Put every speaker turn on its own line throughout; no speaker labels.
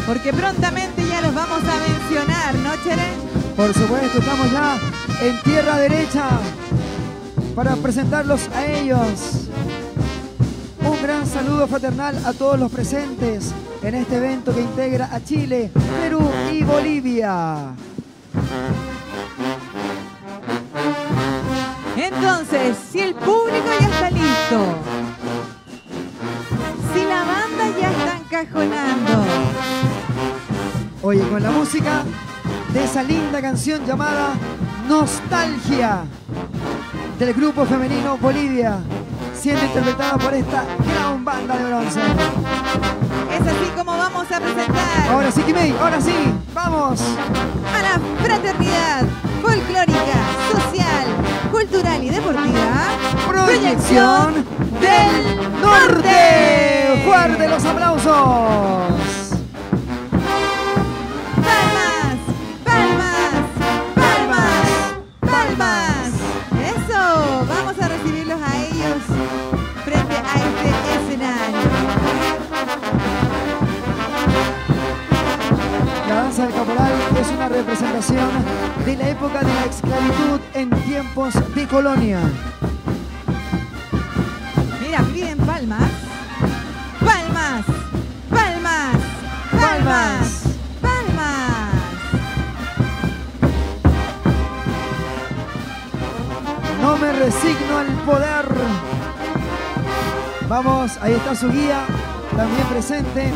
porque prontamente ya los vamos a mencionar, ¿no, Chere?
Por supuesto, estamos ya en tierra derecha para presentarlos a ellos. Un gran saludo fraternal a todos los presentes en este evento que integra a Chile, Perú y Bolivia.
Entonces, si el público ya está listo, si la banda ya está encajonando,
Oye, con la música de esa linda canción llamada Nostalgia del grupo femenino Bolivia, siendo interpretada por esta gran banda de bronce.
es así como vamos a presentar
Ahora sí, Kimei, ahora sí, vamos.
a la fraternidad folclórica, social, cultural y deportiva,
Proyección del Norte. ¡Fuerte los aplausos!
¡Palmas! ¡Palmas! ¡Palmas! ¡Palmas! ¡Eso! Vamos a recibirlos a ellos frente a este escenario.
La danza del caporal es una representación de la época de la esclavitud en tiempos de colonia.
Mira, piden palmas. ¡Palmas! ¡Palmas! ¡Palmas! ¡Palmas!
No me resigno al poder. Vamos, ahí está su guía, también presente.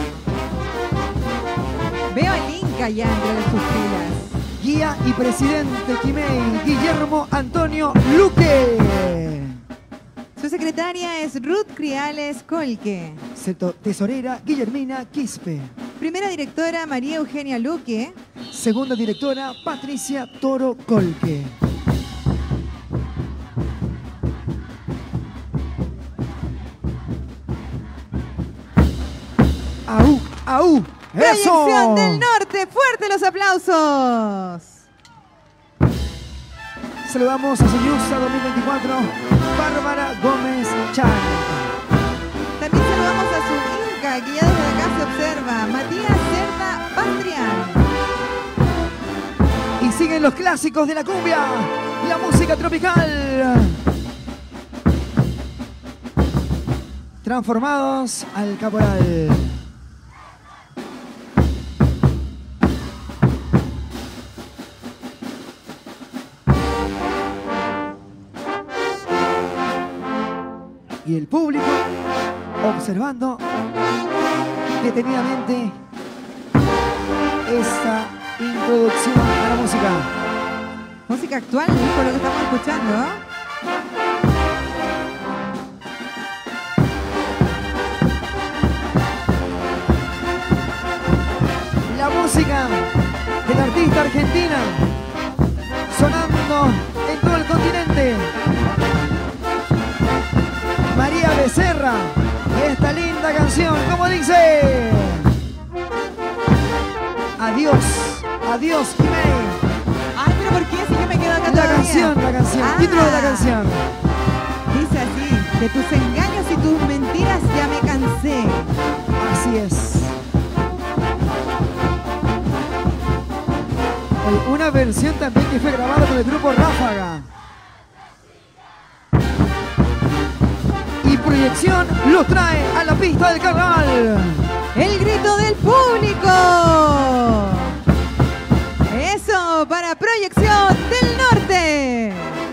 Veo el Inca ya entre sus filas.
Guía y presidente Kimei, Guillermo Antonio Luque.
Su secretaria es Ruth Criales Colque.
Tesorera Guillermina Quispe.
Primera directora María Eugenia Luque.
Segunda directora Patricia Toro Colque. ¡Aú! ¡Aú! ¡Eso!
Proyección del Norte, fuerte los aplausos.
Saludamos a su Yusa 2024, Bárbara Gómez Chan.
También saludamos a su Inca, que ya desde acá se observa, Matías Cerda Pastrián.
Y siguen los clásicos de la cumbia, la música tropical. Transformados al caporal. Y el público observando detenidamente esta introducción a la música.
Música actual, por lo que estamos escuchando.
La música de la artista argentina sonando en todo el continente. María Becerra y esta linda canción, como dice: adiós, adiós, Kimei.
Ay, pero ¿por qué si yo me quedo acá
La
todavía?
canción, título de la canción.
Dice así: de tus engaños y tus mentiras ya me cansé.
Así es. Oye, una versión también que fue grabada con el grupo Ráfaga. Y proyección los trae a la pista del carnaval.
El grito del público. Eso para Proyección del Norte.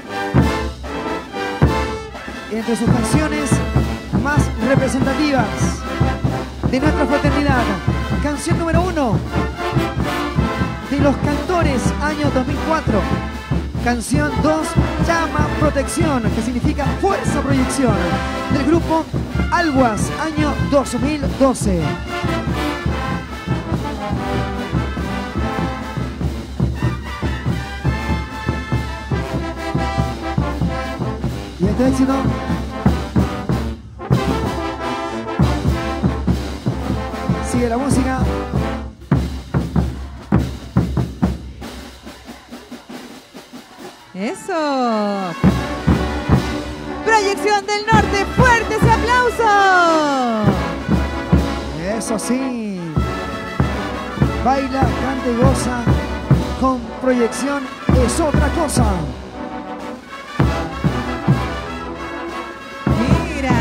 Entre sus canciones más representativas de nuestra fraternidad, canción número 1 de Los Cantores, año 2004. Canción 2, Llama Protección, que significa Fuerza Proyección, del grupo Alguas, año 2012. Y este éxito sigue la música.
Eso. Proyección del Norte, fuertes aplausos.
Eso sí. Baila, canta y goza. Con Proyección Es Otra Cosa.
Mira.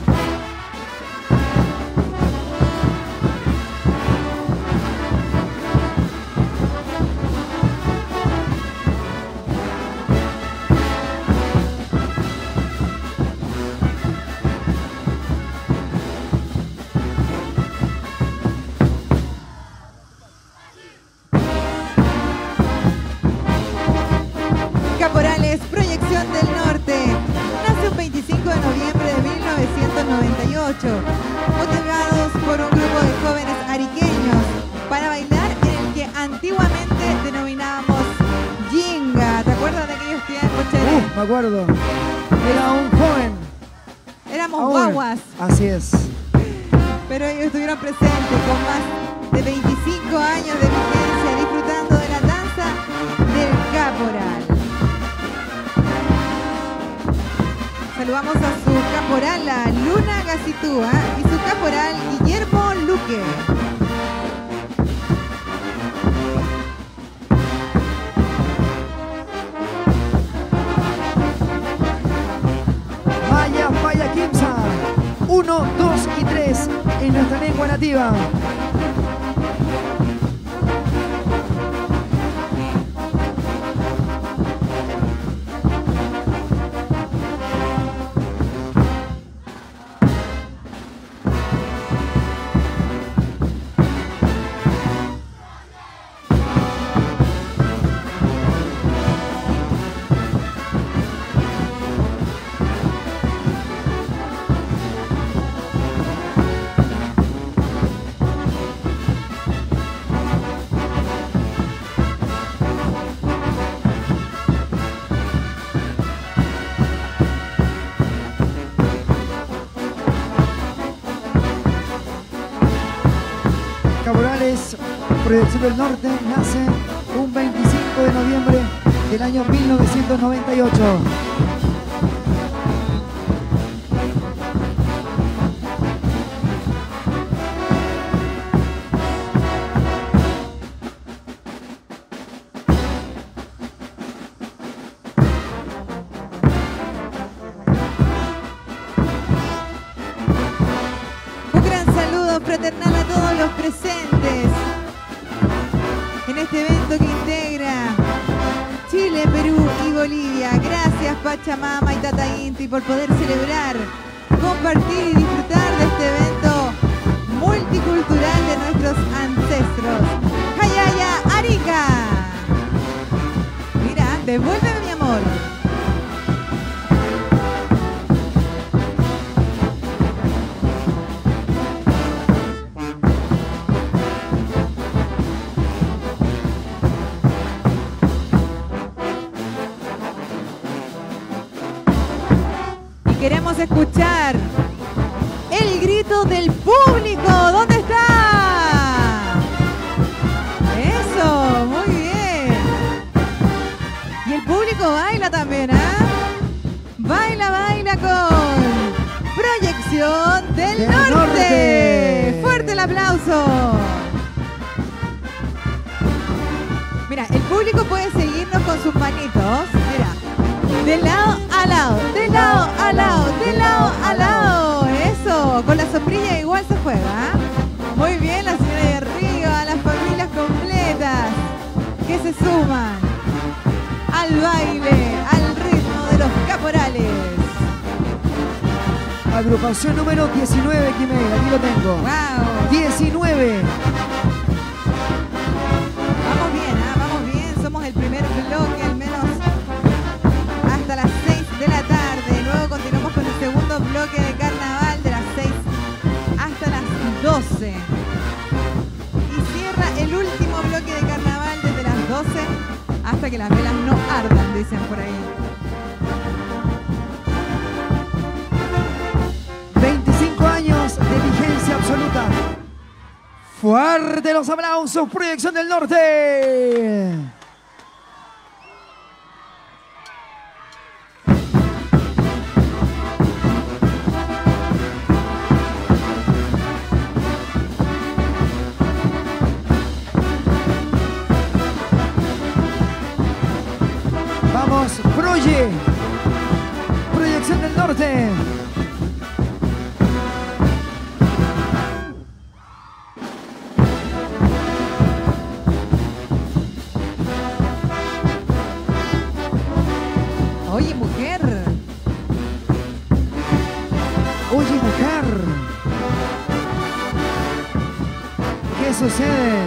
Caporales, Proyección del Norte, nace un 25 de noviembre de 1998, motivados por un grupo de jóvenes ariqueños para bailar en el que antiguamente denominábamos Yinga. ¿Te acuerdas de aquellos tiempos, Chere?
Me acuerdo. Era un joven.
Éramos
Aún.
guaguas,
Así es.
pero ellos estuvieron presentes con más de 25 años de vigencia, disfrutando de la danza del caporal. Saludamos a su caporala Luna Gacitúa y su caporal Guillermo Luque.
Maya, Faya, Kimsa. 1, 2 y 3 en nuestra lengua nativa. Caporales, Proyección del Norte, nace un 25 de noviembre del año 1998.
Un gran saludo fraternal a todos los presentes en este evento que integra Chile, Perú y Bolivia. Gracias Pachamama y Tata Inti por poder celebrar, compartir y disfrutar de este evento multicultural de nuestros ancestros. Hayaya Arica. Mira, devuélveme mi amor. Queremos escuchar el grito del público. ¿Dónde está? Eso, muy bien. Y el público baila también, ¿ah? Baila, baila con Proyección del Norte. Fuerte el aplauso. Mira, el público puede seguirnos con sus manitos. Mira. De lado a lado, de lado a lado, de lado a lado. Eso, con la sombrilla igual se juega. ¿Eh? Muy bien, la señora de arriba, las familias completas que se suman al baile, al ritmo de los caporales.
Agrupación número 19, Quimel, aquí lo tengo.
¡Wow!
19.
Vamos bien, ¿eh? Vamos bien. Somos el primer bloque, al menos hasta las 6 de la tarde. Luego continuamos con el segundo bloque de carnaval de las 6 hasta las 12. Y cierra el último bloque de carnaval desde las 12 hasta que las velas no ardan, dicen por ahí.
25 años de vigencia absoluta. Fuerte los aplausos, Proyección del Norte. División del Norte.
Oye, mujer.
Oye, mujer. ¿Qué sucede?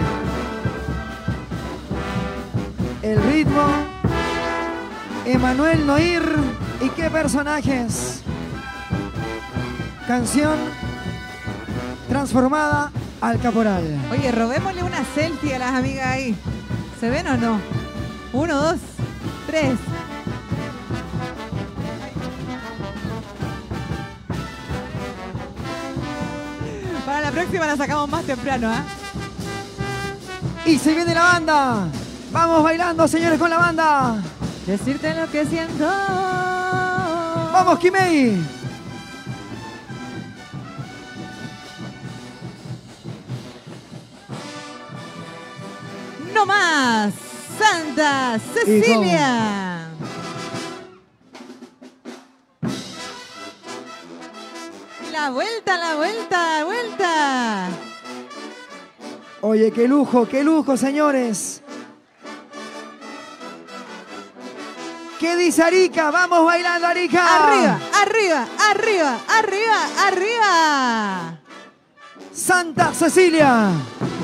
El ritmo. Emanuel Noir. ¿Y qué personajes? Canción transformada al caporal.
Oye, robémosle una selfie a las amigas ahí. ¿Se ven o no? 1, 2, 3. Para la próxima la sacamos más temprano, ¿ah?
Y se viene la banda. Vamos bailando, señores, con la banda.
Decirte lo que siento.
Vamos, Kimei.
No más. Santa Cecilia. La vuelta, la vuelta, la vuelta.
Oye, qué lujo, señores. ¿Qué dice Arica? Vamos bailando, Arica.
Arriba, arriba, arriba, arriba, arriba.
Santa Cecilia.